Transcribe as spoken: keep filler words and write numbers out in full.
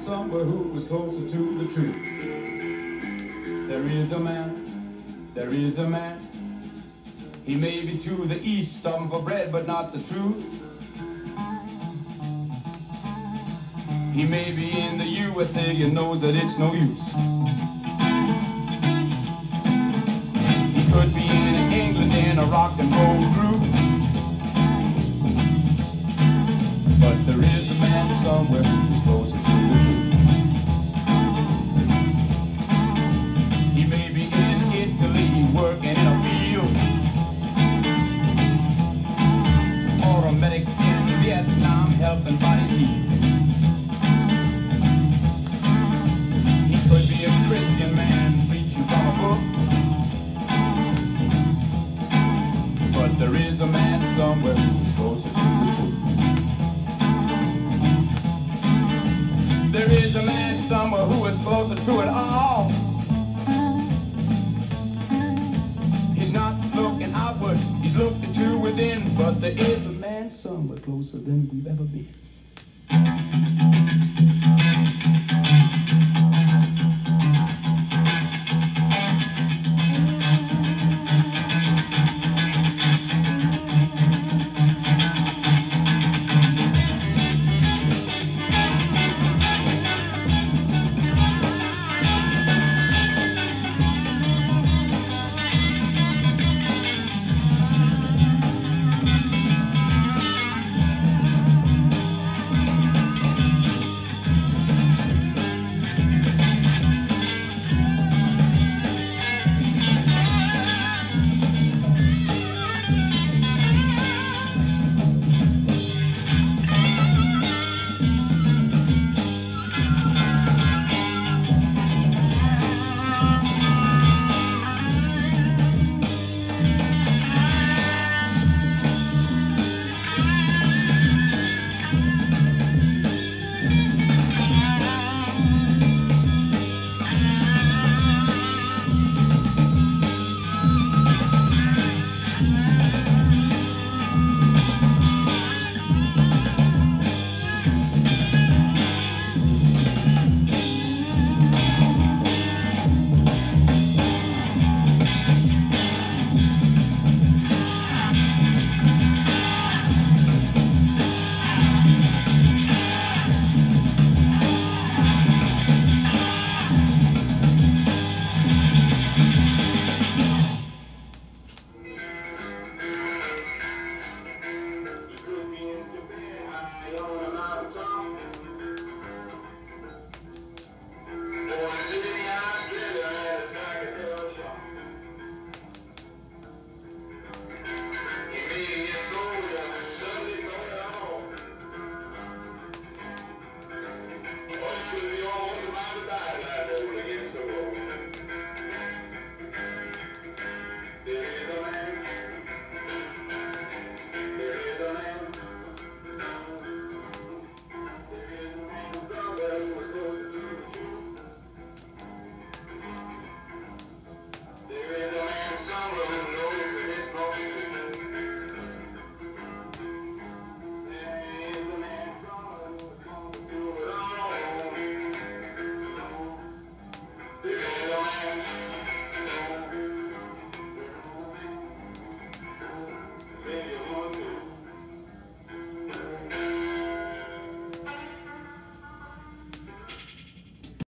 somewhere who is closer to the truth. There is a man, there is a man. He may be to the east, starving for bread, but not the truth. He may be in the U S A and knows that it's no use. He could be in England in a rock and roll groove. But there is a man somewhere who's closer to the truth. He may be in Italy working in a field, or a medic in Vietnam helping bodies heal. He could be a Christian man preaching from a book. But there is a man somewhere who's closer to the truth. There is a man somewhere who is closer to it all. He's not looking outwards, he's looking to within. But there is a man somewhere closer than we've ever been.